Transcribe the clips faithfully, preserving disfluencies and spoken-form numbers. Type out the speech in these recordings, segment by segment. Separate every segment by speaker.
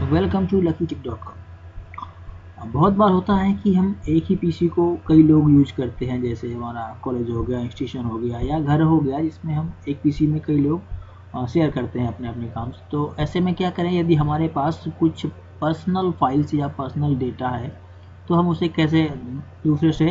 Speaker 1: Welcome to lucky tick dot com. बहुत बार होता है कि हम एक ही पीसी को कई लोग यूज करते हैं, जैसे हमारा कॉलेज हो गया, इंस्टीट्यूशन हो गया या घर हो गया, जिसमें हम एक पीसी में कई लोग शेयर करते हैं अपने अपने काम। तो ऐसे में क्या करें, यदि हमारे पास कुछ पर्सनल फाइल्स या पर्सनल डेटा है तो हम उसे कैसे दूसरे से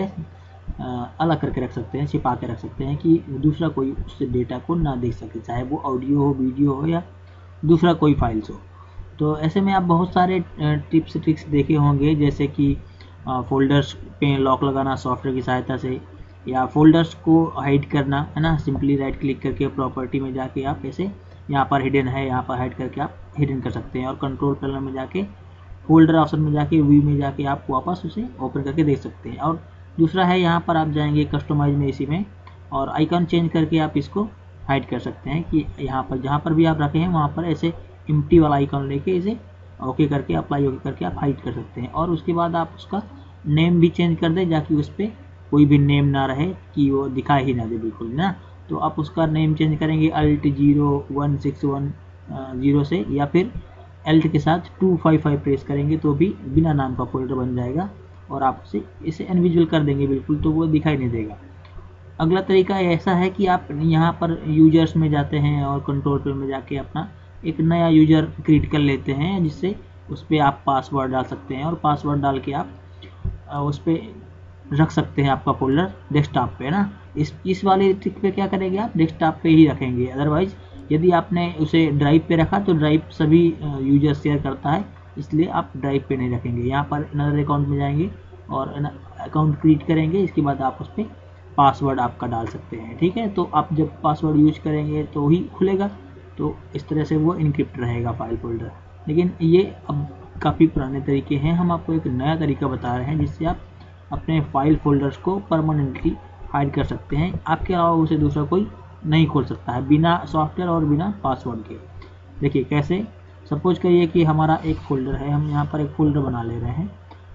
Speaker 1: अलग करके रख सकते हैं, छिपा के रख सकते हैं कि दूसरा कोई उस डेटा को ना देख सके, चाहे वो ऑडियो हो, वीडियो हो या दूसरा कोई फाइल्स हो। तो ऐसे में आप बहुत सारे टिप्स ट्रिक्स देखे होंगे, जैसे कि फोल्डर्स पे लॉक लगाना सॉफ्टवेयर की सहायता से, या फोल्डर्स को हाइड करना, है ना। सिंपली राइट क्लिक करके प्रॉपर्टी में जाके आप ऐसे यहाँ पर हिडन है, यहाँ पर हाइड करके आप हिडन कर सकते हैं, और कंट्रोल पैनल में जाके फोल्डर ऑप्शन में जाके व्यू में जाके आप वापस उसे ओपन करके देख सकते हैं। और दूसरा है, यहाँ पर आप जाएंगे कस्टमाइज में, इसी में, और आइकन चेंज करके आप इसको हाइड कर सकते हैं कि यहाँ पर जहाँ पर भी आप रखे हैं वहाँ पर ऐसे एम्प्टी वाला आइकन लेके इसे ओके करके अप्लाई ओके करके आप हाइड कर सकते हैं। और उसके बाद आप उसका नेम भी चेंज कर दें, जाकि उस पर कोई भी नेम ना रहे कि वो दिखाई ही ना दे बिल्कुल ना। तो आप उसका नेम चेंज करेंगे alt zero one six one zero से, या फिर एल्ट के साथ टू फाइव फाइव प्रेस करेंगे तो भी बिना नाम का फोल्डर बन जाएगा, और आप उसे इसे इनविजिबल कर देंगे बिल्कुल, तो वो दिखाई नहीं देगा। अगला तरीका ऐसा है कि आप यहाँ पर यूजर्स में जाते हैं और कंट्रोल पे में जाके अपना एक नया यूजर क्रिएट कर लेते हैं, जिससे उस पर आप पासवर्ड डाल सकते हैं, और पासवर्ड डाल के आप उस पर रख सकते हैं आपका फोल्डर डेस्कटॉप पे, ना। इस इस वाले ट्रिक पे क्या करेंगे, आप डेस्कटॉप पे ही रखेंगे। अदरवाइज यदि आपने उसे ड्राइव पे रखा तो ड्राइव सभी यूजर शेयर करता है, इसलिए आप ड्राइव पे नहीं रखेंगे। यहाँ पर नदर अकाउंट में जाएंगे और अकाउंट क्रिएट करेंगे, इसके बाद आप उस पर पासवर्ड आपका डाल सकते हैं, ठीक है। तो आप जब पासवर्ड यूज करेंगे तो ही खुलेगा, तो इस तरह से वो इनक्रिप्ट रहेगा फाइल फोल्डर। लेकिन ये अब काफ़ी पुराने तरीके हैं, हम आपको एक नया तरीका बता रहे हैं जिससे आप अपने फाइल फोल्डर्स को परमानेंटली हाइड कर सकते हैं। आपके अलावा उसे दूसरा कोई नहीं खोल सकता है, बिना सॉफ्टवेयर और बिना पासवर्ड के। देखिए कैसे, सपोज करिए कि हमारा एक फोल्डर है, हम यहाँ पर एक फोल्डर बना ले रहे हैं।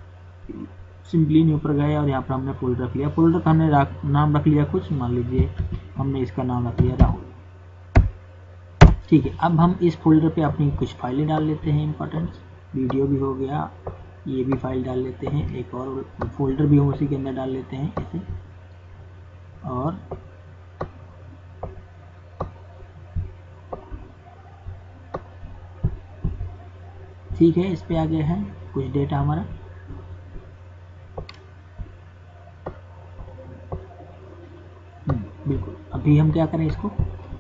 Speaker 1: सिंपली न्यू पर गए और यहाँ पर हमने फोल्डर रख लिया। फोल्डर का हमने नाम रख लिया कुछ, मान लीजिए हमने इसका नाम रख लिया राहुल, ठीक है। अब हम इस फोल्डर पे अपनी कुछ फाइलें डाल लेते हैं इंपॉर्टेंट, वीडियो भी हो गया, ये भी फाइल डाल लेते हैं, एक और फोल्डर भी हम उसी के अंदर डाल लेते हैं ऐसे। और ठीक है, इस पे आ गया है कुछ डेटा हमारा। बिल्कुल, अभी हम क्या करें, इसको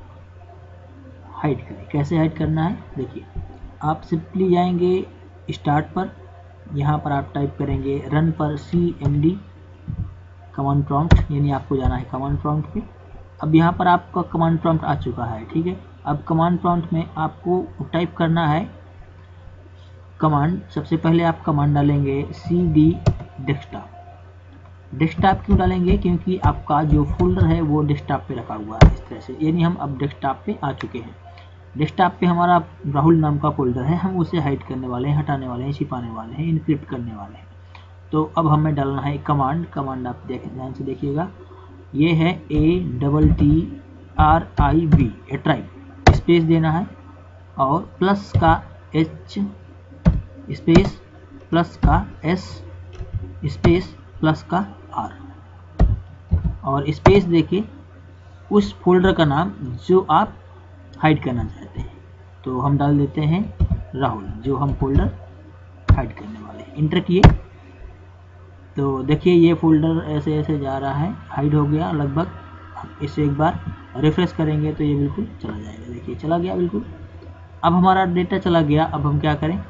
Speaker 1: हाइड करें। कैसे हाइड करना है, देखिए आप सिंपली जाएंगे स्टार्ट पर, यहाँ पर आप टाइप करेंगे रन पर C M D command prompt, यानी आपको जाना है कमांड प्रॉम्प्ट पे। अब यहाँ पर आपका कमांड प्रॉम्प्ट आ चुका है, ठीक है। अब कमांड प्रॉम्प्ट में आपको टाइप करना है कमांड। सबसे पहले आप कमांड डालेंगे सी डी डेस्कटॉप। डेस्कटॉप क्यों डालेंगे, क्योंकि आपका जो फोल्डर है वो डेस्कटॉप पे रखा हुआ है इस तरह से, यानी हम अब डेस्कटॉप पे आ चुके हैं। डेस्कटॉप पे हमारा राहुल नाम का फोल्डर है, हम उसे हाइड करने वाले हैं, हटाने वाले हैं, छिपाने वाले हैं, इनक्रिप्ट करने वाले हैं। तो अब हमें डालना है कमांड। कमांड आप देख ध्यान से देखिएगा, ये है A double T R I B, attrib. Space देना है और प्लस का एच स्पेस प्लस का एस स्पेस प्लस का आर, और स्पेस देके उस फोल्डर का नाम जो आप हाइड करना चाहते हैं। तो हम डाल देते हैं राहुल, जो हम फोल्डर हाइड करने वाले हैं। इंटर किए तो देखिए ये फोल्डर ऐसे ऐसे जा रहा है, हाइड हो गया लगभग। इसे एक बार रिफ्रेश करेंगे तो ये बिल्कुल चला जाएगा, देखिए चला गया बिल्कुल। अब हमारा डेटा चला गया, अब हम क्या करें,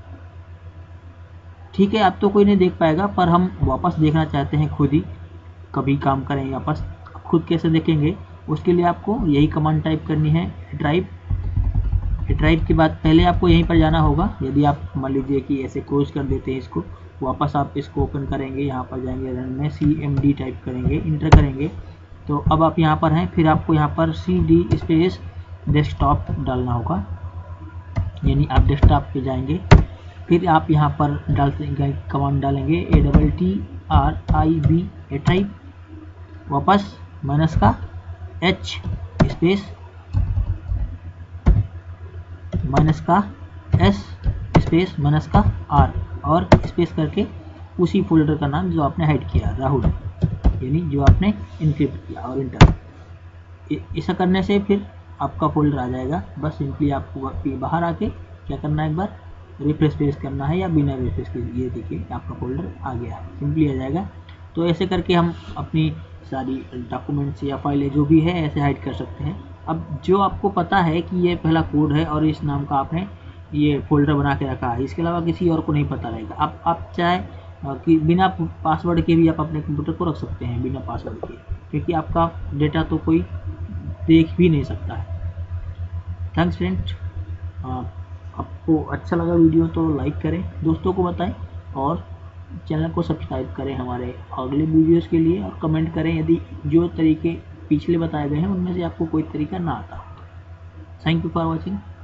Speaker 1: ठीक है, अब तो कोई नहीं देख पाएगा, पर हम वापस देखना चाहते हैं खुद ही, कभी काम करेंगे वापस, खुद कैसे देखेंगे, उसके लिए आपको यही कमांड टाइप करनी है, ड्राइव। ड्राइव के बाद पहले आपको यहीं पर जाना होगा। यदि आप मान लीजिए कि ऐसे क्लोज कर देते हैं इसको, वापस आप इसको ओपन करेंगे, यहाँ पर जाएंगे रन में सी एम डी टाइप करेंगे, इंटर करेंगे, तो अब आप यहाँ पर हैं। फिर आपको यहाँ पर सी डी स्पेस डेस्कटॉप डालना होगा, यानी आप डेस्कटॉप पे जाएंगे। फिर आप यहाँ पर डालते कमांड डालेंगे A double T R I B, attrib, वापस माइनस का एच स्पेस माइनस का एस स्पेस माइनस का आर और स्पेस करके उसी फोल्डर का नाम जो आपने हाइड किया राहुल, यानी जो आपने इनक्रिप्ट किया, और इंटर। ऐसा करने से फिर आपका फोल्डर आ जाएगा। बस सिंपली आपको बाहर आके क्या करना है, एक बार रिफ्रेश पेज करना है या बिना रिफ्रेश के, ये देखिए आपका फोल्डर आ गया है, सिंपली आ जाएगा। तो ऐसे करके हम अपनी सारी डॉक्यूमेंट्स या फाइलें जो भी है ऐसे हाइड कर सकते हैं। अब जो आपको पता है कि ये पहला कोड है और इस नाम का आपने ये फोल्डर बना के रखा है, इसके अलावा किसी और को नहीं पता रहेगा। आप आप चाहे कि बिना पासवर्ड के भी आप अपने कंप्यूटर को रख सकते हैं, बिना पासवर्ड के, क्योंकि आपका डेटा तो कोई देख भी नहीं सकता है। थैंक्स फ्रेंड, आपको अच्छा लगा वीडियो तो लाइक करें, दोस्तों को बताएं और चैनल को सब्सक्राइब करें हमारे अगले वीडियोस के लिए, और कमेंट करें यदि जो तरीके पिछले बताए गए हैं उनमें से आपको कोई तरीका ना आता हो। Thank you for watching.